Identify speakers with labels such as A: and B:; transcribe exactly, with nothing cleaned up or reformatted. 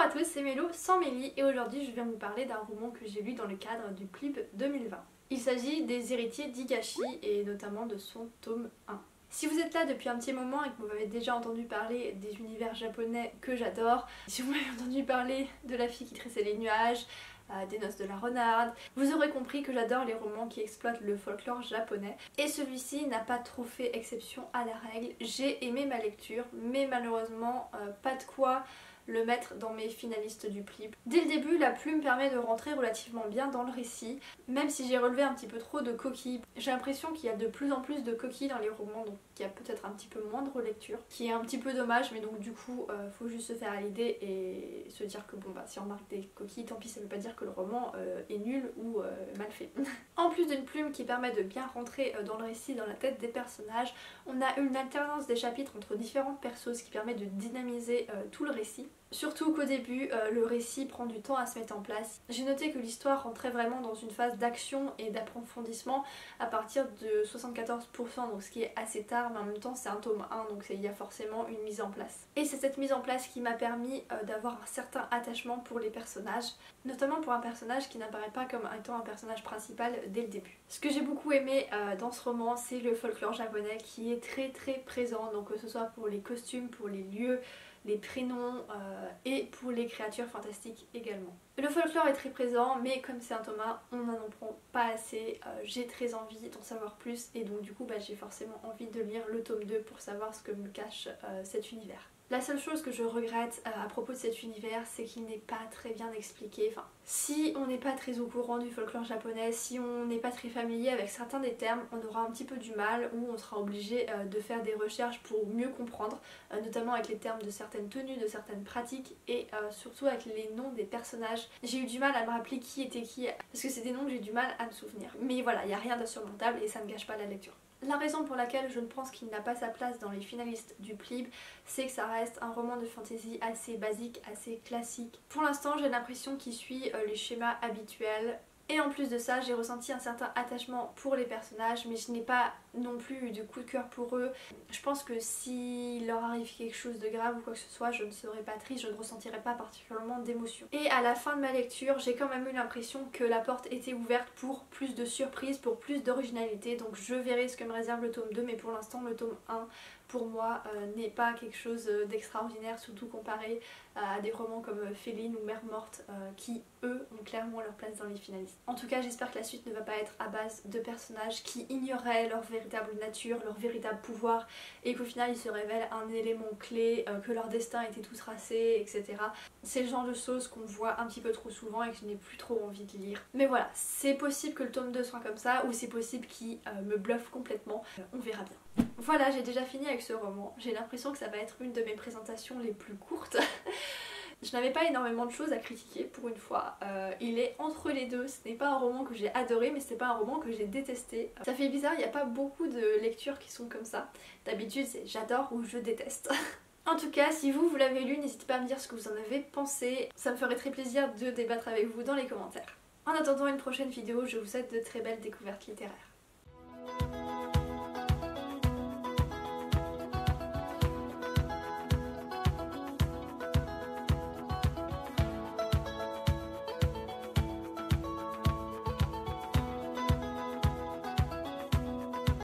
A: à tous, c'est Mélo sans Mélie et aujourd'hui je viens vous parler d'un roman que j'ai lu dans le cadre du clip deux mille vingt. Il s'agit des Héritiers d'Higashi et notamment de son tome un. Si vous êtes là depuis un petit moment et que vous m'avez déjà entendu parler des univers japonais que j'adore, si vous m'avez entendu parler de La fille qui tressait les nuages, euh, des Noces de la renarde, vous aurez compris que j'adore les romans qui exploitent le folklore japonais et celui-ci n'a pas trop fait exception à la règle. J'ai aimé ma lecture mais malheureusement euh, pas de quoi le mettre dans mes finalistes du Plib. Dès le début, la plume permet de rentrer relativement bien dans le récit, même si j'ai relevé un petit peu trop de coquilles. J'ai l'impression qu'il y a de plus en plus de coquilles dans les romans, donc il y a peut-être un petit peu moins de relecture, qui est un petit peu dommage, mais donc du coup, euh, faut juste se faire à l'idée et se dire que bon bah si on marque des coquilles, tant pis, ça veut pas dire que le roman euh, est nul ou euh, mal fait. En plus d'une plume qui permet de bien rentrer dans le récit, dans la tête des personnages, on a une alternance des chapitres entre différents persos, ce qui permet de dynamiser euh, tout le récit. Surtout qu'au début, euh, le récit prend du temps à se mettre en place. J'ai noté que l'histoire rentrait vraiment dans une phase d'action et d'approfondissement à partir de soixante-quatorze pour cent, donc ce qui est assez tard, mais en même temps c'est un tome un, donc il y a forcément une mise en place. Et c'est cette mise en place qui m'a permis euh, d'avoir un certain attachement pour les personnages, notamment pour un personnage qui n'apparaît pas comme étant un personnage principal dès le début. Ce que j'ai beaucoup aimé euh, dans ce roman, c'est le folklore japonais qui est très très présent, donc que ce soit pour les costumes, pour les lieux, les prénoms euh, et pour les créatures fantastiques également. Le folklore est très présent, mais comme c'est un tome un, on n'en prend pas assez. Euh, j'ai très envie d'en savoir plus et donc du coup bah, j'ai forcément envie de lire le tome deux pour savoir ce que me cache euh, cet univers. La seule chose que je regrette euh, à propos de cet univers, c'est qu'il n'est pas très bien expliqué. Enfin, si on n'est pas très au courant du folklore japonais, si on n'est pas très familier avec certains des termes, on aura un petit peu du mal ou on sera obligé euh, de faire des recherches pour mieux comprendre, euh, notamment avec les termes de certaines tenues, de certaines pratiques et euh, surtout avec les noms des personnages. J'ai eu du mal à me rappeler qui était qui parce que c'est des noms que j'ai du mal à me souvenir. Mais voilà, il n'y a rien d'insurmontable et ça ne gâche pas la lecture. La raison pour laquelle je ne pense qu'il n'a pas sa place dans les finalistes du Plib, c'est que ça reste un roman de fantasy assez basique, assez classique. Pour l'instant, j'ai l'impression qu'il suit euh, les schémas habituels. Et en plus de ça, j'ai ressenti un certain attachement pour les personnages, mais je n'ai pas non plus eu de coup de cœur pour eux. Je pense que s'il leur arrive quelque chose de grave ou quoi que ce soit, je ne serais pas triste, je ne ressentirais pas particulièrement d'émotion. Et à la fin de ma lecture, j'ai quand même eu l'impression que la porte était ouverte pour plus de surprises, pour plus d'originalité. Donc je verrai ce que me réserve le tome deux, mais pour l'instant le tome un pour moi euh, n'est pas quelque chose d'extraordinaire, surtout comparé à des romans comme Féline ou Mère Morte euh, qui eux ont clairement leur place dans les finalistes. En tout cas, j'espère que la suite ne va pas être à base de personnages qui ignoraient leur véritable nature, leur véritable pouvoir et qu'au final ils se révèlent un élément clé, euh, que leur destin était tout tracé, et cetera. C'est le genre de choses qu'on voit un petit peu trop souvent et que je n'ai plus trop envie de lire. Mais voilà, c'est possible que le tome deux soit comme ça ou c'est possible qu'il euh, me bluffe complètement, euh, on verra bien. Voilà, j'ai déjà fini avec ce roman. J'ai l'impression que ça va être une de mes présentations les plus courtes. Je n'avais pas énormément de choses à critiquer pour une fois. Euh, il est entre les deux. Ce n'est pas un roman que j'ai adoré, mais ce n'est pas un roman que j'ai détesté. Ça fait bizarre, il n'y a pas beaucoup de lectures qui sont comme ça. D'habitude, c'est j'adore ou je déteste. En tout cas, si vous, vous l'avez lu, n'hésitez pas à me dire ce que vous en avez pensé. Ça me ferait très plaisir de débattre avec vous dans les commentaires. En attendant une prochaine vidéo, je vous souhaite de très belles découvertes littéraires.